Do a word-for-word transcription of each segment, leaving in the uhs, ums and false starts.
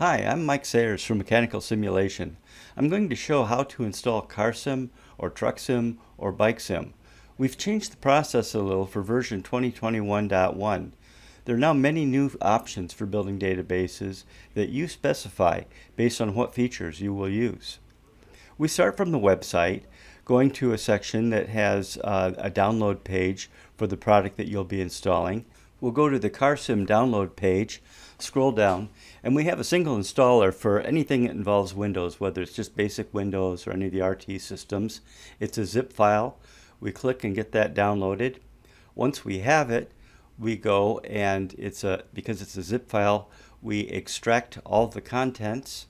Hi, I'm Mike Sayers from Mechanical Simulation. I'm going to show how to install CarSim or TruckSim or BikeSim. We've changed the process a little for version twenty twenty-one point one. There are now many new options for building databases that you specify based on what features you will use. We start from the website, going to a section that has uh, a download page for the product that you'll be installing. We'll go to the CarSim download page, scroll down, and we have a single installer for anything that involves Windows, whether it's just basic Windows or any of the R T systems. It's a zip file. We click and get that downloaded. Once we have it, we go and it's a because it's a zip file, we extract all the contents.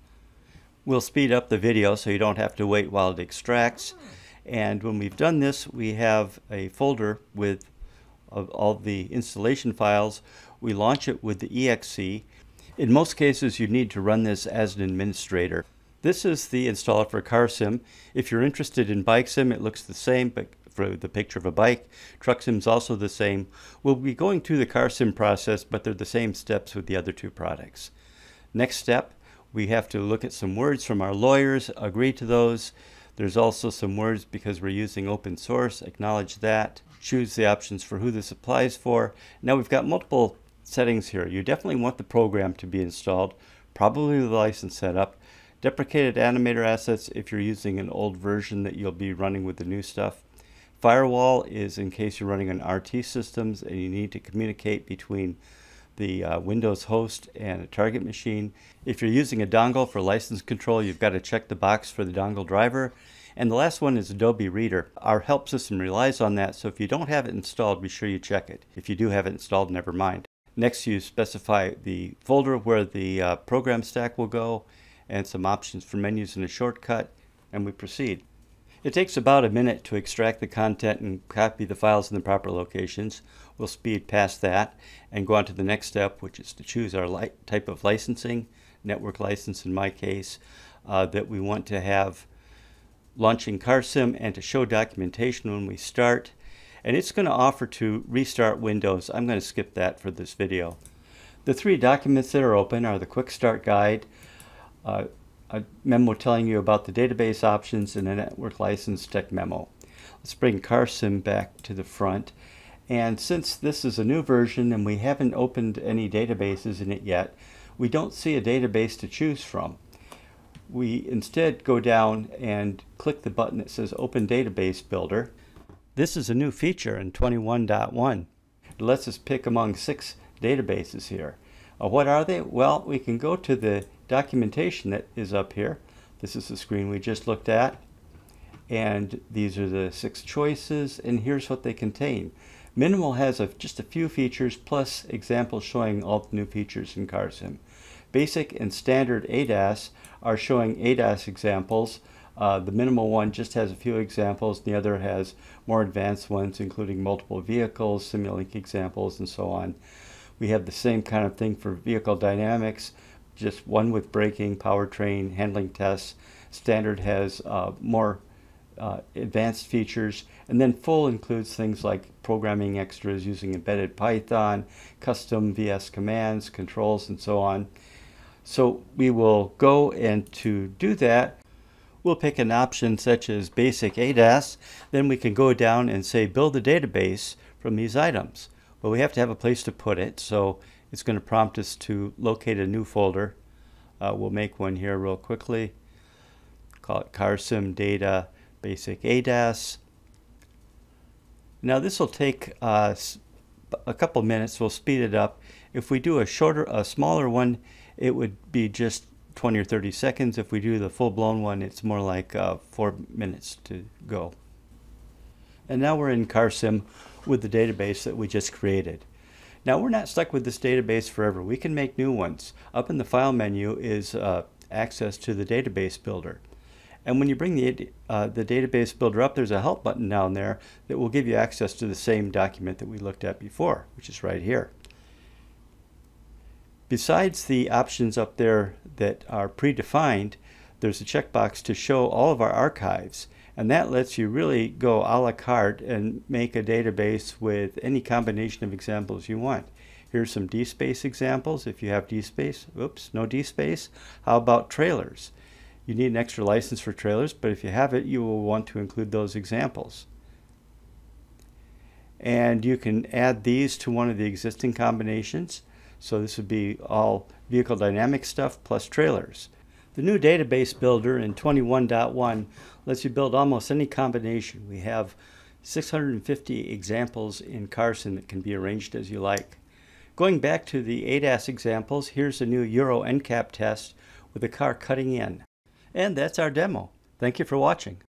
We'll speed up the video so you don't have to wait while it extracts. And when we've done this, we have a folder with of all the installation files. We launch it with the E X E. In most cases, you need to run this as an administrator. This is the installer for CarSim. If you're interested in BikeSim, it looks the same, but for the picture of a bike. TruckSim is also the same. We'll be going through the CarSim process, but they're the same steps with the other two products. Next step, we have to look at some words from our lawyers, agree to those. There's also some words because we're using open source, acknowledge that. Choose the options for who this applies for. Now we've got multiple settings here. You definitely want the program to be installed, probably the license setup. Deprecated animator assets if you're using an old version that you'll be running with the new stuff. Firewall is in case you're running on R T systems and you need to communicate between the uh, Windows host and a target machine. If you're using a dongle for license control, you've got to check the box for the dongle driver. And the last one is Adobe Reader. Our help system relies on that, so if you don't have it installed, be sure you check it. If you do have it installed, never mind. Next, you specify the folder where the uh, program stack will go and some options for menus and a shortcut, and we proceed. It takes about a minute to extract the content and copy the files in the proper locations. We'll speed past that and go on to the next step, which is to choose our li type of licensing, network license in my case, uh, that we want to have launching CarSim and to show documentation when we start. And it's going to offer to restart Windows. I'm going to skip that for this video. The three documents that are open are the Quick Start Guide, uh, a memo telling you about the database options, and a network license tech memo. Let's bring CarSim back to the front. And since this is a new version and we haven't opened any databases in it yet, we don't see a database to choose from. We instead go down and click the button that says Open Database Builder. This is a new feature in twenty-one point one. It lets us pick among six databases here. Uh, what are they? Well, we can go to the documentation that is up here. This is the screen we just looked at. And these are the six choices, and here's what they contain. Minimal has a, just a few features plus examples showing all the new features in CarSim. Basic and standard A D A S are showing A D A S examples. Uh, the minimal one just has a few examples. The other has more advanced ones, including multiple vehicles, Simulink examples, and so on. We have the same kind of thing for vehicle dynamics, just one with braking, powertrain, handling tests. Standard has uh, more uh, advanced features. And then full includes things like programming extras using embedded Python, custom V S commands, controls, and so on. So we will go, and to do that, we'll pick an option such as basic A D A S. Then we can go down and say build a database from these items. But we have to have a place to put it, so it's going to prompt us to locate a new folder. Uh, we'll make one here real quickly. Call it CarSim Data Basic A D A S. Now this will take uh, a couple minutes. We'll speed it up. If we do a shorter, a smaller one, it would be just twenty or thirty seconds. If we do the full-blown one, it's more like uh, four minutes to go. And now we're in CarSim with the database that we just created. Now we're not stuck with this database forever. We can make new ones. Up in the File menu is uh, access to the database builder. And when you bring the, uh, the database builder up, there's a help button down there that will give you access to the same document that we looked at before, which is right here. Besides the options up there that are predefined, there's a checkbox to show all of our archives. And that lets you really go a la carte and make a database with any combination of examples you want. Here's some D-space examples. If you have D-space, oops, no D-space. How about trailers? You need an extra license for trailers, but if you have it, you will want to include those examples. And you can add these to one of the existing combinations. So this would be all vehicle dynamic stuff plus trailers. The new database builder in twenty-one point one lets you build almost any combination. We have six hundred fifty examples in CarSim that can be arranged as you like. Going back to the A D A S examples, here's a new Euro N CAP test with a car cutting in. And that's our demo. Thank you for watching.